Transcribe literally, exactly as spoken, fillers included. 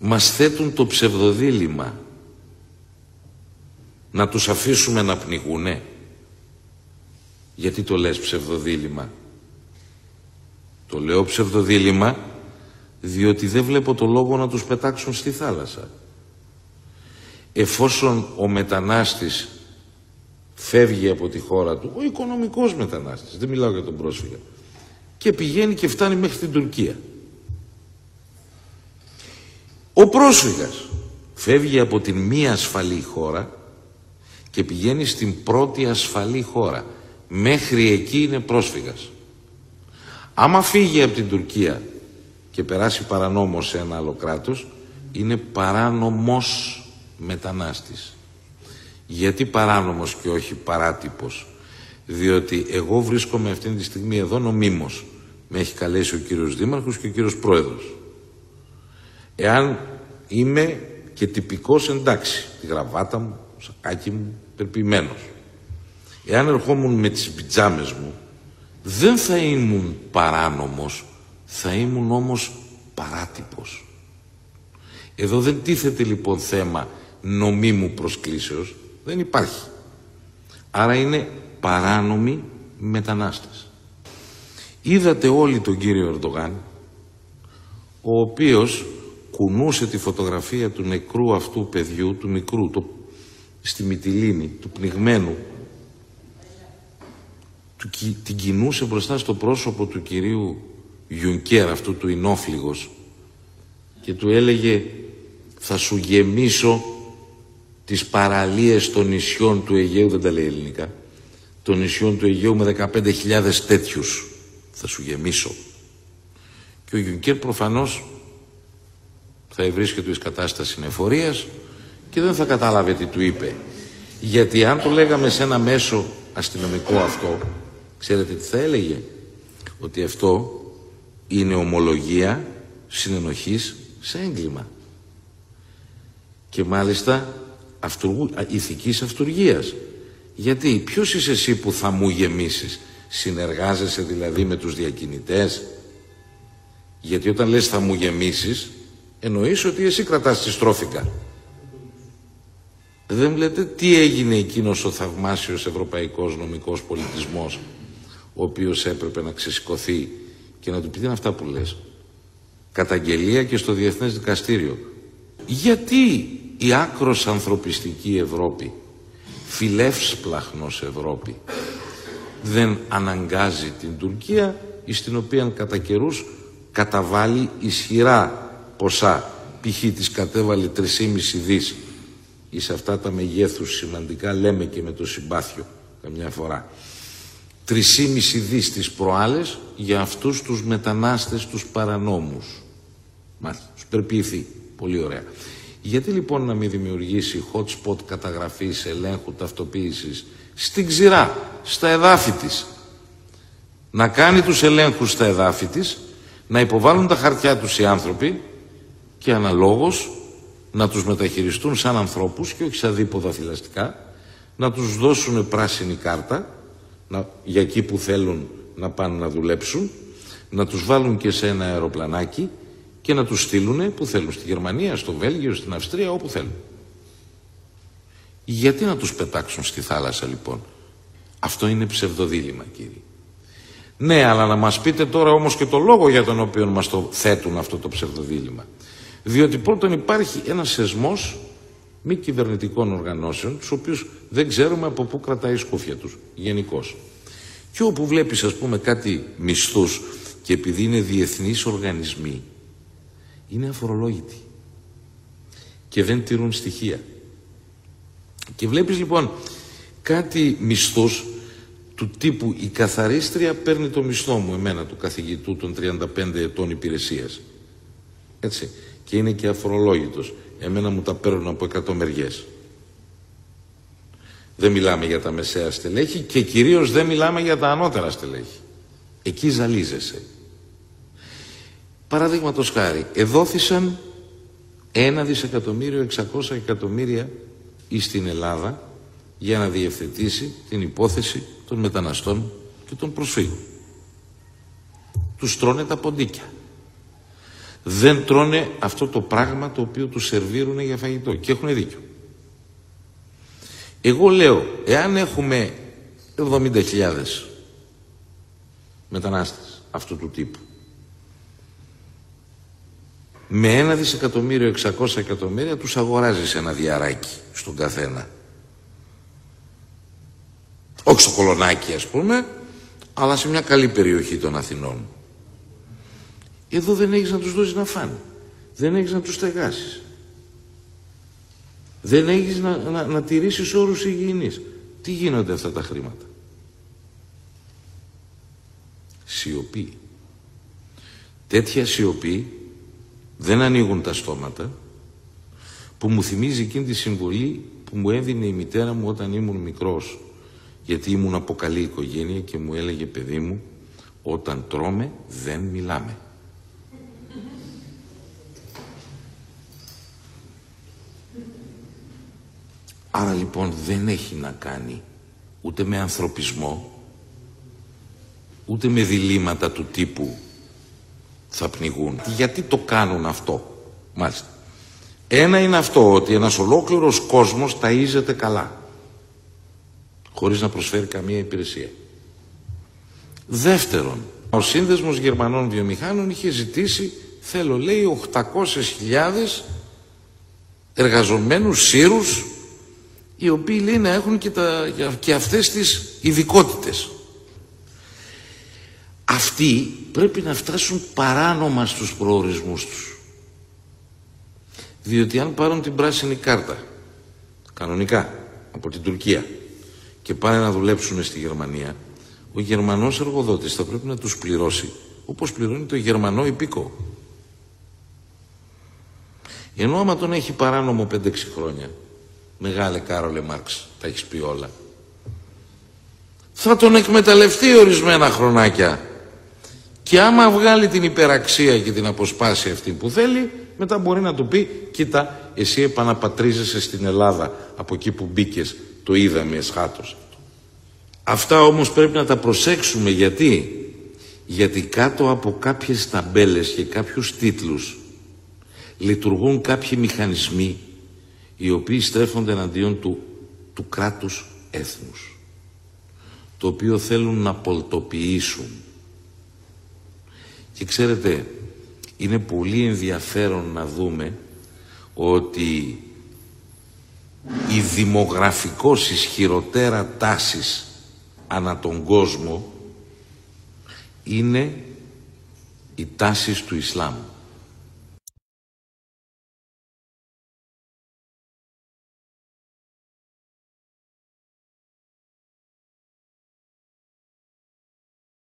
μας θέτουν το ψευδοδίλημμα. Να τους αφήσουμε να πνιγούνε. Γιατί το λες ψευδοδίλημμα? Το λέω ψευδοδίλημμα διότι δεν βλέπω το λόγο να τους πετάξουν στη θάλασσα. Εφόσον ο μετανάστης φεύγει από τη χώρα του, ο οικονομικός μετανάστης, δεν μιλάω για τον πρόσφυγα, και πηγαίνει και φτάνει μέχρι την Τουρκία. Ο πρόσφυγας φεύγει από την μη ασφαλή χώρα και πηγαίνει στην πρώτη ασφαλή χώρα. Μέχρι εκεί είναι πρόσφυγας. Άμα φύγει από την Τουρκία και περάσει παρανόμως σε ένα άλλο κράτος, είναι παράνομος μετανάστης. Γιατί παράνομος και όχι παράτυπος? Διότι εγώ βρίσκομαι αυτή τη στιγμή εδώ νομίμως. Με έχει καλέσει ο κύριος Δήμαρχος και ο κύριος Πρόεδρος. Εάν είμαι και τυπικός, εντάξει, τη γραβάτα μου, το σακάκι μου, περποιημένος. Εάν ερχόμουν με τις πιτζάμες μου, δεν θα ήμουν παράνομος, θα ήμουν όμως παράτυπος. Εδώ δεν τίθεται λοιπόν θέμα νομίμου προσκλήσεως, δεν υπάρχει. Άρα είναι παράνομοι μετανάστες. Είδατε όλοι τον κύριο Ερντογάν, ο οποίος κουνούσε τη φωτογραφία του νεκρού αυτού παιδιού, του μικρού, το, στη Μυτιλήνη, του πνιγμένου, του, την κινούσε μπροστά στο πρόσωπο του κυρίου Γιουνκέρ, αυτού του Ινόφλιγος, και του έλεγε: θα σου γεμίσω τις παραλίες των νησιών του Αιγαίου, δεν τα λέει ελληνικά, των νησιών του Αιγαίου με δεκαπέντε χιλιάδες τέτοιους, θα σου γεμίσω. Και ο Γιουνκέρ προφανώς θα ευρίσκεται εις κατάσταση εφορίας και δεν θα κατάλαβε τι του είπε. Γιατί αν το λέγαμε σε ένα μέσο αστυνομικό αυτό, ξέρετε τι θα έλεγε? Ότι αυτό είναι ομολογία συνενοχής σε έγκλημα. Και μάλιστα αυτουργού, ηθικής αυτουργίας. Γιατί ποιος είσαι εσύ που θα μου γεμίσεις? Συνεργάζεσαι δηλαδή με τους διακινητές? Γιατί όταν λες θα μου γεμίσεις, εννοείς ότι εσύ κρατάς τη στρόφικα. Δεν λέτε τι έγινε εκείνος ο θαυμάσιος ευρωπαϊκός νομικός πολιτισμός, ο οποίος έπρεπε να ξεσηκωθεί και να του πει: τι είναι αυτά που λες? Καταγγελία και στο Διεθνές Δικαστήριο. Γιατί η άκρος ανθρωπιστική Ευρώπη, φιλεύσπλαχνος Ευρώπη, δεν αναγκάζει την Τουρκία, στην οποία κατά καιρούς καταβάλει ισχυρά ποσά? Π.χ. της κατέβαλε τρία κόμμα πέντε δις, ή σε αυτά τα μεγέθους σημαντικά, λέμε και με το συμπάθειο καμιά φορά, τρία κόμμα πέντε δις τις προάλλες για αυτούς τους μετανάστες, τους παρανόμους. Μάλιστα, τους περποιηθεί. Πολύ ωραία. Γιατί λοιπόν να μην δημιουργήσει hot spot καταγραφής, ελέγχου, ταυτοποίησης στην ξηρά, στα εδάφη της? Να κάνει τους ελέγχους στα εδάφη της, να υποβάλουν τα χαρτιά τους οι άνθρωποι και αναλόγως να τους μεταχειριστούν σαν ανθρώπους και όχι σαν δίποδα θηλαστικά, να τους δώσουν πράσινη κάρτα να, για εκεί που θέλουν να πάνε να δουλέψουν, να τους βάλουν και σε ένα αεροπλανάκι και να τους στείλουν που θέλουν, στη Γερμανία, στο Βέλγιο, στην Αυστρία, όπου θέλουν. Γιατί να τους πετάξουν στη θάλασσα λοιπόν? Αυτό είναι ψευδοδίλημμα, κύριοι. Ναι, αλλά να μας πείτε τώρα όμως και το λόγο για τον οποίο μας το θέτουν αυτό το ψευδοδίλημμα. Διότι πρώτον υπάρχει ένας σεσμός μη κυβερνητικών οργανώσεων, τους οποίους δεν ξέρουμε από πού κρατάει η σκούφια τους, γενικώς. Και όπου βλέπεις, ας πούμε, κάτι μισθούς, και επειδή είναι διεθνείς οργανισμοί, είναι αφορολόγητοι και δεν τηρούν στοιχεία. Και βλέπεις λοιπόν κάτι μισθούς του τύπου: η καθαρίστρια παίρνει το μισθό μου, εμένα, του καθηγητού των τριάντα πέντε ετών υπηρεσίας. Έτσι. Και είναι και αφορολόγητος. Εμένα μου τα παίρνουν από εκατομμυριές. Δεν μιλάμε για τα μεσαία στελέχη και κυρίως δεν μιλάμε για τα ανώτερα στελέχη. Εκεί ζαλίζεσαι. Παραδείγματος χάρη, εδόθησαν ένα δισεκατομμύριο εξακόσια εκατομμύρια στην Ελλάδα για να διευθετήσει την υπόθεση των μεταναστών και των προσφύγων. Τους τρώνε τα ποντίκια. δεν τρώνε αυτό το πράγμα το οποίο τους σερβίρουν για φαγητό. Και έχουν δίκιο. Εγώ λέω, εάν έχουμε εβδομήντα χιλιάδες μετανάστες αυτού του τύπου, με ένα δισεκατομμύριο, εξακόσια εκατομμύρια τους αγοράζεις ένα διαράκι στον καθένα. Όχι στο Κολονάκι ας πούμε, αλλά σε μια καλή περιοχή των Αθηνών. Εδώ δεν έχεις να τους δώσεις να φάνε. Δεν έχεις να τους στεγάσεις. Δεν έχεις να, να, να τηρήσεις όρους υγιεινής. Τι γίνονται αυτά τα χρήματα? Σιωπή. Τέτοια σιωπή, δεν ανοίγουν τα στόματα, που μου θυμίζει εκείνη τη συμβολή που μου έδινε η μητέρα μου όταν ήμουν μικρός, γιατί ήμουν από καλή οικογένεια και μου έλεγε, παιδί μου, όταν τρώμε δεν μιλάμε. Άρα λοιπόν δεν έχει να κάνει ούτε με ανθρωπισμό, ούτε με διλήμματα του τύπου θα πνιγούν. Γιατί το κάνουν αυτό? Μάλιστα. Ένα είναι αυτό, ότι ένας ολόκληρος κόσμος ταΐζεται καλά, χωρίς να προσφέρει καμία υπηρεσία. Δεύτερον, ο Σύνδεσμος Γερμανών Βιομηχάνων είχε ζητήσει, θέλω λέει, οκτακόσιες χιλιάδες εργαζομένους Σύρους, οι οποίοι λέει να έχουν και, τα, και αυτές τις ειδικότητες. Αυτοί πρέπει να φτάσουν παράνομα στους προορισμούς τους. Διότι αν πάρουν την πράσινη κάρτα, κανονικά, από την Τουρκία, και πάνε να δουλέψουν στη Γερμανία, ο Γερμανός εργοδότης θα πρέπει να τους πληρώσει όπως πληρώνει το Γερμανό υπήκο. Ενώ άμα τον έχει παράνομο πέντε έξι χρόνια, μεγάλε Κάρολε Μάρξ, τα έχεις πει όλα, θα τον εκμεταλλευτεί ορισμένα χρονάκια, και άμα βγάλει την υπεραξία και την αποσπάσει αυτή που θέλει, μετά μπορεί να του πει, κοίτα, εσύ επαναπατρίζεσαι στην Ελλάδα από εκεί που μπήκες, το είδαμε εσχάτως. Αυτά όμως πρέπει να τα προσέξουμε. Γιατί? Γιατί κάτω από κάποιες ταμπέλες και κάποιους τίτλους λειτουργούν κάποιοι μηχανισμοί οι οποίοι στρέφονται εναντίον του, του κράτους έθνους, το οποίο θέλουν να πολτοποιήσουν. Και ξέρετε, είναι πολύ ενδιαφέρον να δούμε ότι η δημογραφικώς ισχυροτέρα τάσης ανά τον κόσμο είναι οι τάσεις του Ισλάμ.